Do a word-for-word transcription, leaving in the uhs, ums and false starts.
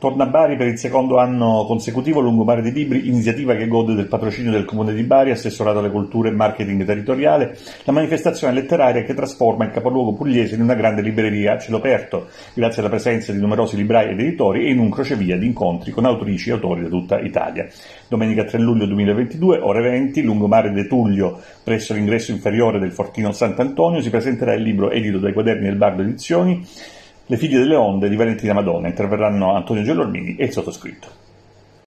Torna a Bari per il secondo anno consecutivo Lungomare dei Libri, iniziativa che gode del patrocinio del Comune di Bari, Assessorato alle Culture e Marketing Territoriale, la manifestazione letteraria che trasforma il capoluogo pugliese in una grande libreria a cielo aperto, grazie alla presenza di numerosi librai ed editori e in un crocevia di incontri con autrici e autori da tutta Italia. Domenica tre luglio duemilaventidue, ore venti, Lungomare de Tullio, presso l'ingresso inferiore del Fortino Sant'Antonio, si presenterà il libro edito dai Quaderni del Bardo Edizioni, Le figlie delle onde di Valentina Madonna. Interverranno Antonio Gelormini e il sottoscritto.